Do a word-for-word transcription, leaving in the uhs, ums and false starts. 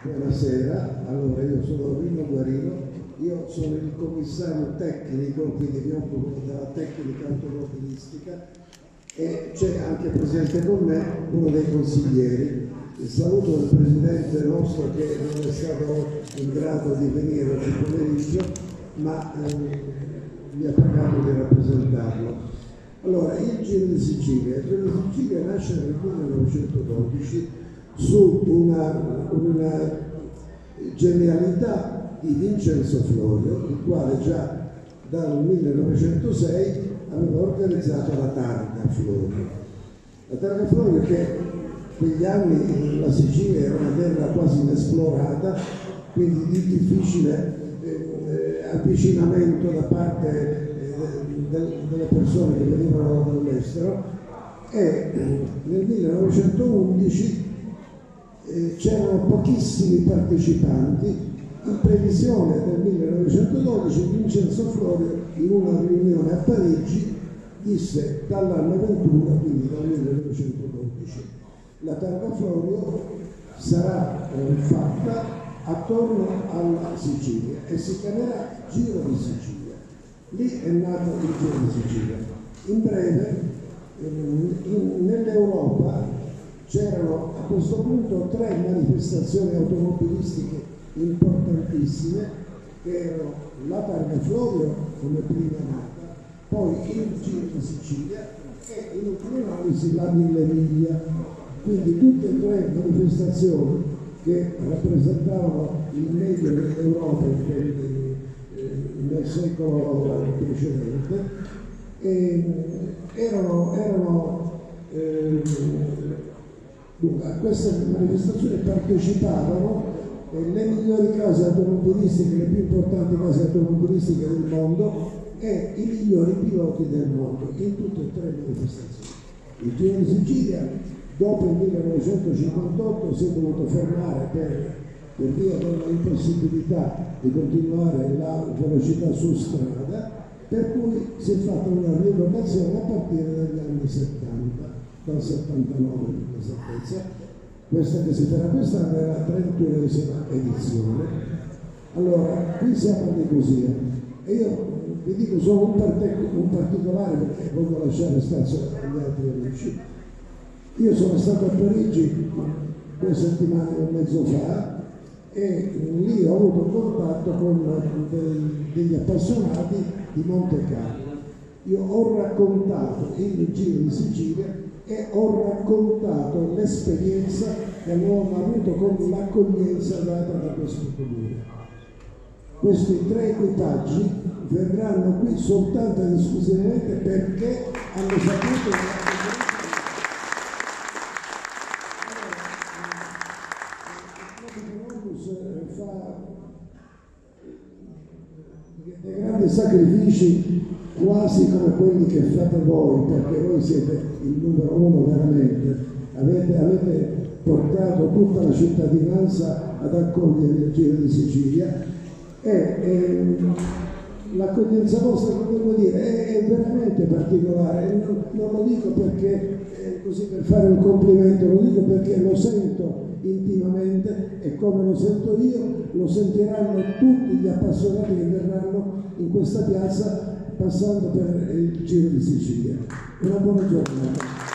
Buonasera, allora io sono Rino Guarino, io sono il commissario tecnico, quindi mi occupo della tecnica automobilistica e c'è anche presente con me uno dei consiglieri. Il saluto del presidente nostro che non è stato in grado di venire oggi pomeriggio, ma eh, mi ha pagato di rappresentarlo. Allora, il Giro di Sicilia, il Giro di Sicilia nasce nel millenovecentododici su una, una genialità di Vincenzo Florio, il quale già dal millenovecentosei aveva organizzato la Targa Florio. La Targa Florio che in quegli anni la Sicilia era una terra quasi inesplorata, quindi di difficile eh, avvicinamento da parte eh, del, delle persone che venivano dall'estero, e nel millenovecentoundici eh, c'erano pochissimi partecipanti. In previsione del millenovecentododici Vincenzo Florio in una riunione a Parigi disse: dall'anno ventuno, quindi dal millenovecentododici, la Targa Florio sarà eh, fatta attorno alla Sicilia e si chiamerà Giro di Sicilia. Lì è nato il Giro di Sicilia. In breve, in, nell'Europa c'erano a questo punto tre manifestazioni automobilistiche importantissime, che erano la Targa Florio come prima nata, poi il Giro di Sicilia e in ultima analisi la Mille Miglia. Quindi tutte e tre manifestazioni che rappresentavano il medio dell'Europa nel secolo precedente e erano, erano eh, a queste manifestazioni partecipavano eh, le migliori case automobilistiche, le più importanti case automobilistiche del mondo e i migliori piloti del mondo in tutte e tre le manifestazioni. Il Giro di Sicilia dopo il millenovecentocinquantotto si è dovuto fermare per, per via dell'impossibilità di continuare la velocità su strada, per cui si è fatta una rievocazione a partire dagli anni settanta, dal settantanove per l'esattezza. Questa che si farà quest'anno è la trentunesima edizione. Allora, qui siamo a Nicosia e io vi dico solo un, parte, un particolare perché voglio lasciare spazio agli altri amici. Io sono stato a Parigi due settimane e mezzo fa e lì ho avuto contatto con dei, degli appassionati di Monte Carlo. Io ho raccontato il Giro di Sicilia e ho raccontato l'esperienza che avevamo avuto con l'accoglienza data da questo comune. Questi tre equipaggi verranno qui soltanto ed esclusivamente perché hanno saputo l'accoglienza. Fa dei grandi sacrifici quasi come quelli che fate voi, perché voi siete il numero uno veramente, avete, avete portato tutta la cittadinanza ad accogliere il Giro di Sicilia e, e l'accoglienza vostra, come devo dire, è, è veramente particolare. Non, non lo dico perché eh, così per fare un complimento, lo dico perché lo sento intimamente e come lo sento io lo sentiranno tutti gli appassionati che verranno in questa piazza passando per il Giro di Sicilia. Una buona giornata.